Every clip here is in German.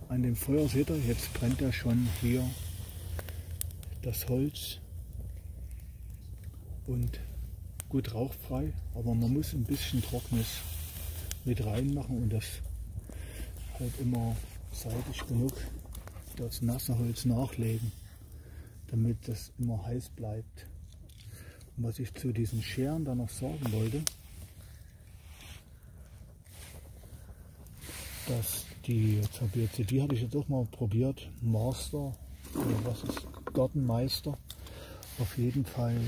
An dem Feuer seht ihr, jetzt brennt ja schon hier das Holz und gut rauchfrei, aber man muss ein bisschen Trockenes mit reinmachen und das halt immer seitig genug das nasse Holz nachlegen, damit das immer heiß bleibt. Und was ich zu diesen Scheren dann noch sagen wollte, dass die, jetzt habe ich jetzt, die hatte ich jetzt auch mal probiert, Master, oder was ist, Gartenmeister, auf jeden Fall,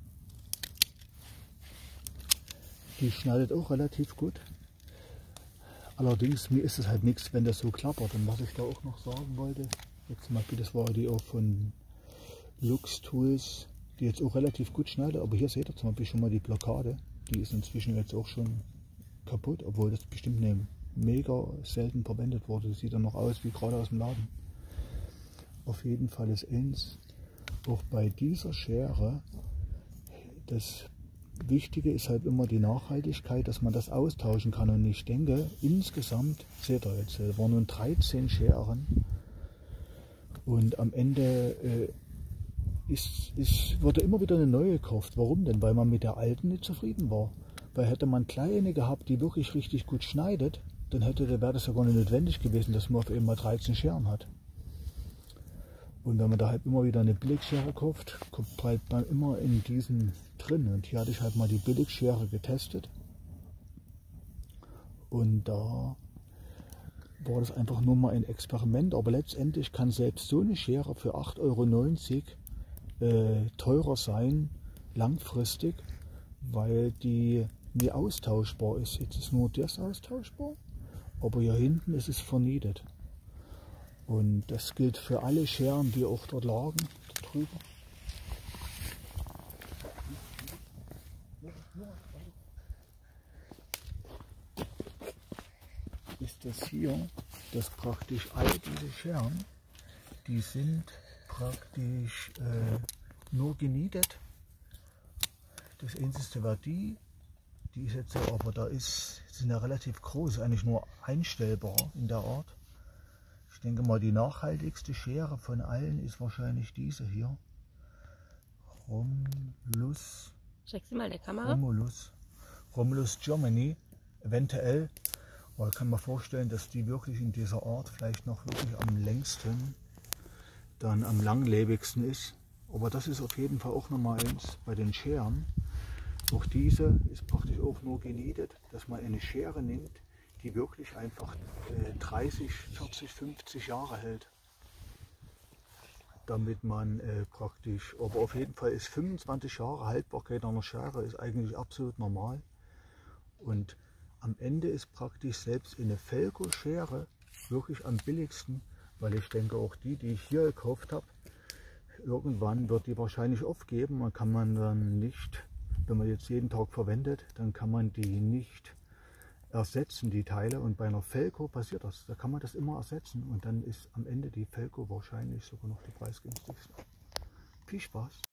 die schneidet auch relativ gut. Allerdings, mir ist es halt nichts, wenn das so klappert. Und was ich da auch noch sagen wollte, jetzt zum Beispiel, das war die auch von Lux Tools, die jetzt auch relativ gut schneidet, aber hier seht ihr zum Beispiel schon mal die Blockade, die ist inzwischen jetzt auch schon kaputt, obwohl das bestimmt eine mega selten verwendet wurde. Das sieht dann noch aus wie gerade aus dem Laden. Auf jeden Fall ist eins, auch bei dieser Schere, das Wichtige ist halt immer die Nachhaltigkeit, dass man das austauschen kann. Und ich denke, insgesamt, seht ihr jetzt, waren nun 13 Scheren und am Ende wurde immer wieder eine neue gekauft. Warum denn? Weil man mit der alten nicht zufrieden war. Weil hätte man kleine gehabt, die wirklich richtig gut schneidet, dann wäre das ja gar nicht notwendig gewesen, dass man auf einmal 13 Scheren hat. Und wenn man da halt immer wieder eine Billigschere kauft, bleibt man immer in diesen drin. Und hier hatte ich halt mal die Billigschere getestet. Und da war das einfach nur mal ein Experiment. Aber letztendlich kann selbst so eine Schere für 8,90 € teurer sein, langfristig, weil die nie austauschbar ist. Jetzt ist nur das austauschbar, aber hier hinten ist es vernietet. Und das gilt für alle Scheren, die auch dort lagen, da drüber. Ist das hier, dass praktisch all diese Scheren, die sind praktisch nur genietet. Das einzige war die ist jetzt so, aber sind ja relativ groß, eigentlich nur einstellbar in der Art. Ich denke mal, die nachhaltigste Schere von allen ist wahrscheinlich diese hier. Romulus. Zeig sie mal der Kamera. Romulus Germany, eventuell. Aber ich kann mir vorstellen, dass die wirklich in dieser Art vielleicht noch wirklich am längsten, dann am langlebigsten ist. Aber das ist auf jeden Fall auch nochmal eins bei den Scheren. Auch diese ist praktisch auch nur genietet, dass man eine Schere nimmt, die wirklich einfach 30, 40, 50 Jahre hält. Damit man praktisch, aber auf jeden Fall ist 25 Jahre Haltbarkeit einer Schere ist eigentlich absolut normal. Und am Ende ist praktisch selbst eine Felco-Schere wirklich am billigsten, weil ich denke auch die ich hier gekauft habe, irgendwann wird die wahrscheinlich aufgeben. Man kann man dann nicht, wenn man jetzt jeden Tag verwendet, dann kann man die nicht ersetzen, die Teile. Und bei einer Felco passiert das. Da kann man das immer ersetzen und dann ist am Ende die Felco wahrscheinlich sogar noch die preisgünstigste. Viel Spaß!